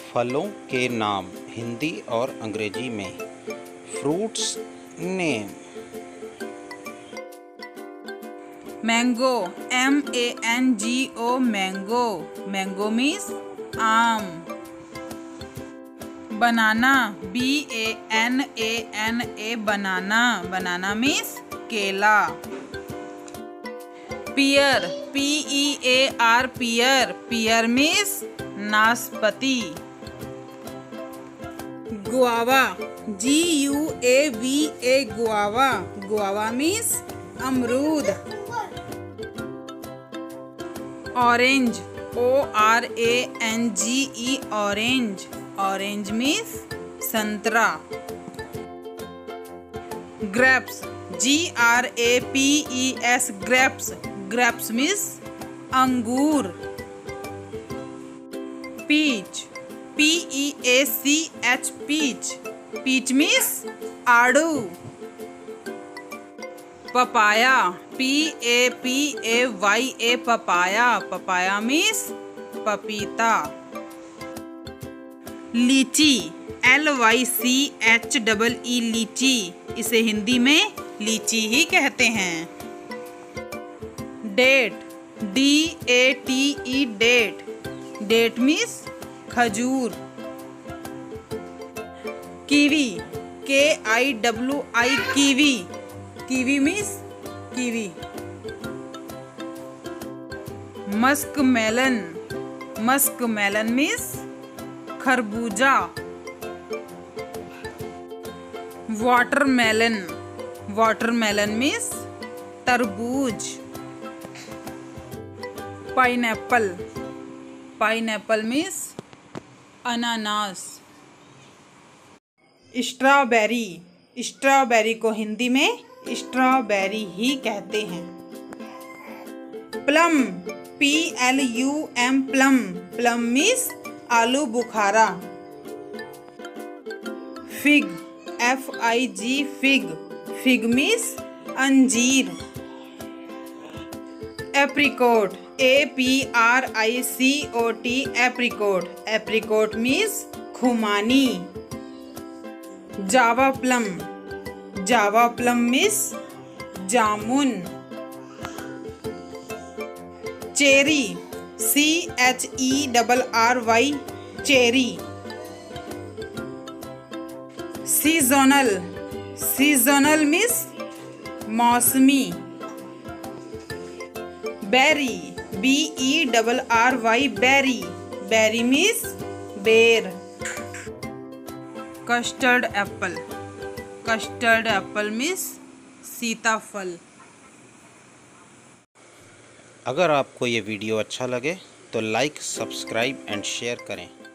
फलों के नाम हिंदी और अंग्रेजी में। Fruits name. Mango, MANGO, mango. Mango means आम। Banana, BANANA, banana. Banana means केला। Pear, PEAR, pear. Pear means नाशपाती। Guava, GUAVA, guava. Guava means अमरूद। Orange, ORANGE, orange. Orange means संतरा। Grapes, GRAPES, grapes. Grapes means अंगूर। Peach, PEACH, peach. Peach means आड़ू। Papaya, PAPAYA, papaya. Papaya means पपीता। Lychee, LYCHEE, लीची। इसे हिंदी में लीची ही कहते हैं। Date, DATE, date. Date means खजूर। Kiwi, KIWI, kiwi. Kiwi means kiwi. Musk melon, musk melon means खरबूजा। वाटरमेलन, वाटरमेलन मीन्स तरबूज। पाइनएप्पल, पाइनएप्पल मीन्स अनानास। स्ट्रॉबेरी, स्ट्रॉबेरी को हिंदी में स्ट्रॉबेरी ही कहते हैं। Plum, PLUM, plum. Plum means आलू बुखारा। Fig, FIG, fig. Fig means अंजीर। Apricot, APRICOT, apricot. Apricot means खुमानी। Java plum, Java plum means जामुन। Cherry, CHERRY, cherry. Seasonal, seasonal means मौसमी। Berry, BERRY, berry. Berry means बेर। Custard apple, custard apple means सीताफल। अगर आपको ये video अच्छा लगे तो लाइक, सब्सक्राइब एंड शेयर करें।